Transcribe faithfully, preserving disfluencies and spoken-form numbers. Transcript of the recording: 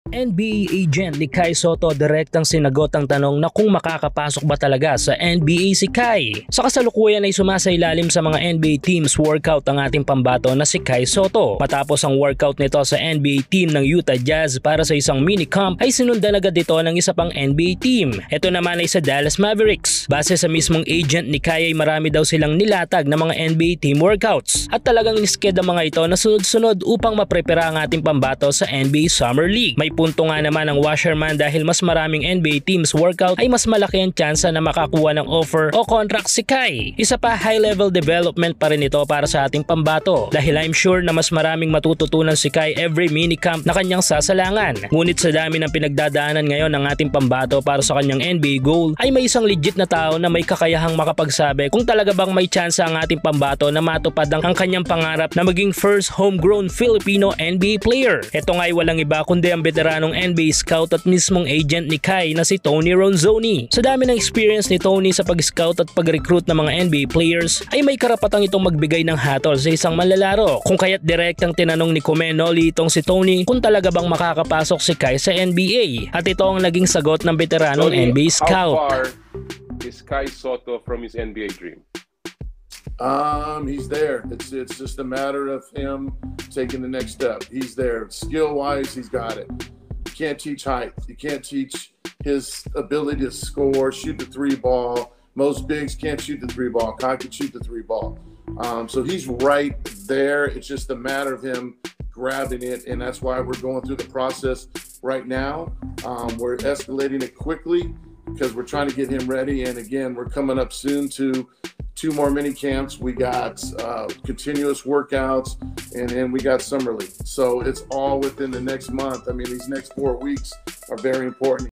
N B A agent ni Kai Sotto direktang sinagot ang tanong na kung makakapasok ba talaga sa N B A si Kai. Sa kasalukuyan ay sumasailalim sa mga N B A teams workout ang ating pambato na si Kai Sotto. Matapos ang workout nito sa N B A team ng Utah Jazz para sa isang mini-camp ay sinundan agad dito ng isa pang N B A team. Ito naman ay sa Dallas Mavericks. Base sa mismong agent ni Kai ay marami daw silang nilatag na mga N B A team workouts at talagang nisked ang mga ito na sunod-sunod upang maprepara ang ating pambato sa N B A Summer League. May punto nga naman ang washerman dahil mas maraming N B A teams workout ay mas malaki ang tsansa na makakuha ng offer o contract si Kai. Isa pa, high level development pa rin ito para sa ating pambato dahil I'm sure na mas maraming matututunan si Kai every minicamp na kanyang sasalangan. Ngunit sa dami ng pinagdadaanan ngayon ng ating pambato para sa kanyang N B A goal ay may isang legit na tao na may kakayahang makapagsabi kung talaga bang may tsansa ang ating pambato na matupad ang kanyang pangarap na maging first homegrown Filipino N B A player. Ito nga ay walang iba kundi ang veteranong N B A scout at mismong agent ni Kai na si Tony Ronzoni. Sa dami ng experience ni Tony sa pag-scout at pag-recruit ng mga N B A players ay may karapatang itong magbigay ng hatol sa isang manlalaro. Kung kaya't direktang tinanong ni Comenoli itong si Tony kung talaga bang makakapasok si Kai sa N B A. At ito ang naging sagot ng veteranong Tony, N B A scout. how far is Kai Sotto from his N B A dream? Um, he's there. It's it's just a matter of him taking the next step. He's there. Skill-wise, he's got it. You can't teach height. You can't teach his ability to score, shoot the three ball. Most bigs can't shoot the three ball. Kai can shoot the three ball. Um, so he's right there. It's just a matter of him grabbing it, and that's why we're going through the process right now. Um, we're escalating it quickly because we're trying to get him ready. And again, we're coming up soon to two more mini camps. We got uh, continuous workouts, and then we got summer league. So it's all within the next month. I mean, these next four weeks are very important.